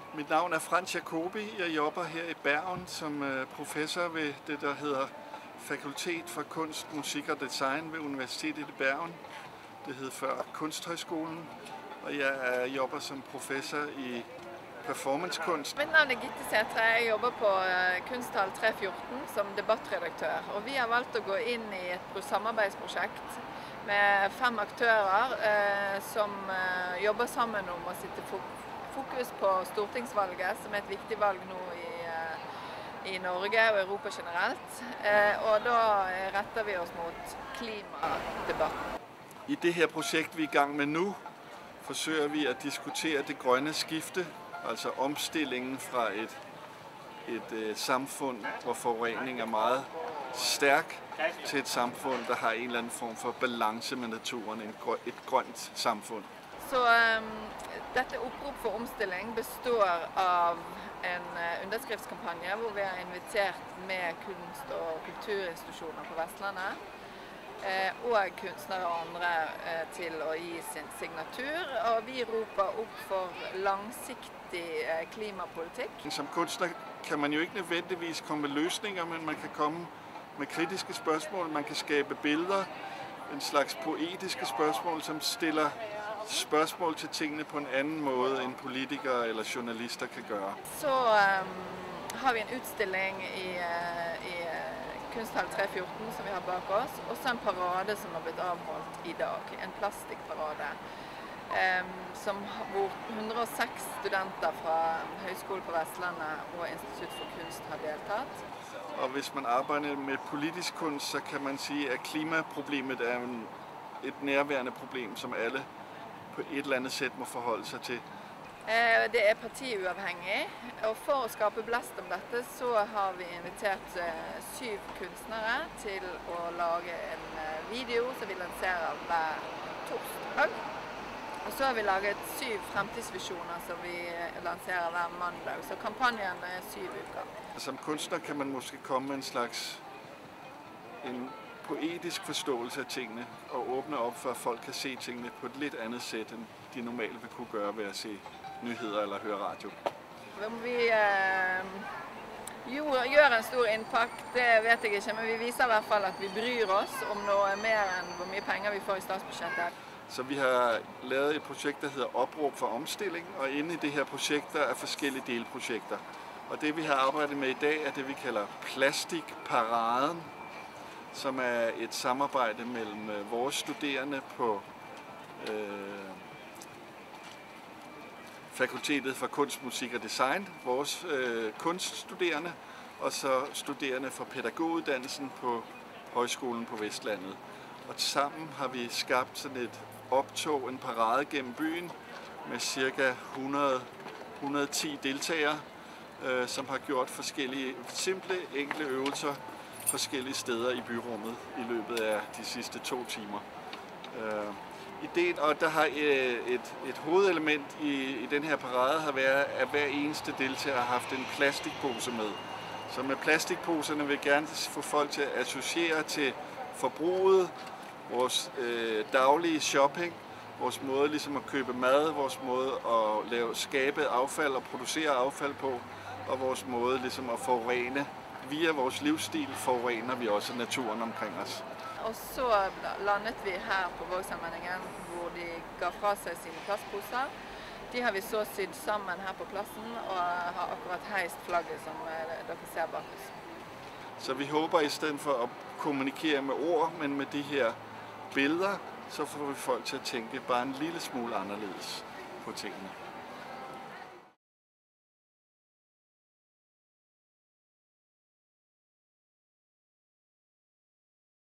Mit navn er Frans Jacobi. Jeg jobber her i Bergen som professor ved det, der hedder Fakultet for Kunst, Musik og Design ved Universitetet i Bergen. Det hed før Kunsthøjskolen, og jeg jobber som professor i performancekunst. Mitt navn er Gitte Sætre. Jeg jobber på Kunsthall 314 som debattredaktør. Og vi har valgt å gå inn i et samarbeidsprosjekt med 5 aktører som jobber sammen om å sette fokus på stortingsvalget, som er et viktig valg nå i Norge og Europa generelt. Og da retter vi oss mot klimadebatten. I det her projekt, vi er i gang med nu, forsøger vi at diskutere det grønne skifte, altså omstillingen fra et samfund, hvor forurening er meget stærk, til et samfund, der har en eller anden form for balance med naturen, et grønt samfund. Så dette opprop for omstilling består av en underskriftskampanje hvor vi har invitert med kunst- og kulturinstitusjoner på Vestlandet og kunstnere og andre til å gi sin signatur, og vi roper opp for langsiktig klimapolitikk. Som kunstner kan man jo ikke nødvendigvis komme med løsninger, men man kan komme med kritiske spørsmål, man kan skabe billeder, en slags poetiske spørsmål, som stiller spørsmål til tingene på en anden måde, end politikere eller journalister kan gøre. Så har vi en utstilling i Kunsthall 314 som vi har bak oss, og så en parade som har blitt avholdt i dag, en plastikkparade, hvor 106 studenter fra Høgskolen på Vestlandet og Institutt for kunst har deltatt. Og hvis man arbejder med politisk kunst, så kan man sige, at klimaproblemet er et nærværende problem, som alle på et eller andet sæt må forholde sig til. Det er partiuavhengig, og for å skape blest om dette så har vi invitert 7 kunstnere til å lage en video som vi lanserer hver torsdag. Og så har vi laget 7 fremtidsvisjoner som vi lanserer hver mandag, så kampanjen er 7 uker. Som kunstner kan man måske komme med en poetisk forståelse af tingene og åbne op for, at folk kan se tingene på et lidt andet sæt, end de normalt vil kunne gøre ved at se nyheder eller høre radio. Om vi gjør en stor impact, det vet jeg ikke, men vi viser i hvert fall at vi bryr oss om noe mer enn hvor mye penger vi får i statsbudsjettet. Så vi har lavet et projekt, der hedder Opråb for omstilling, og inde i det her projekt der er forskellige delprojekter. Og det vi har arbejdet med i dag er det vi kalder Plastikparaden, som er et samarbejde mellem vores studerende på Fakultetet for Kunst, Musik og Design, vores kunststuderende, og så studerende fra pædagoguddannelsen på Højskolen på Vestlandet. Og sammen har vi skabt sådan et optog, en parade gennem byen med ca. 110 deltagere, som har gjort forskellige simple, enkle øvelser forskellige steder i byrummet i løbet af de sidste 2 timer. Ideen, og der har et hovedelement i den her parade har været, at hver eneste deltager har haft en plastikpose med. Så med plastikposerne vil jeg gerne få folk til at associere til forbruget, vores daglige shopping, vores måde ligesom at købe mad, vores måde at skabe affald og producere affald på, og vores måde ligesom at forurene. Via vores livsstil forurener vi også naturen omkring os. Og så landet vi her på Vågsallmenningen, hvor de ga fra seg sine plastposer. De har vi så sydd sammen her på plassen, og har akkurat heist flagget som dere ser bak oss. Så vi håber i stedet for at kommunikere med ord, men med de her billeder, så får vi folk til at tænke bare en lille smule anderledes på tingene.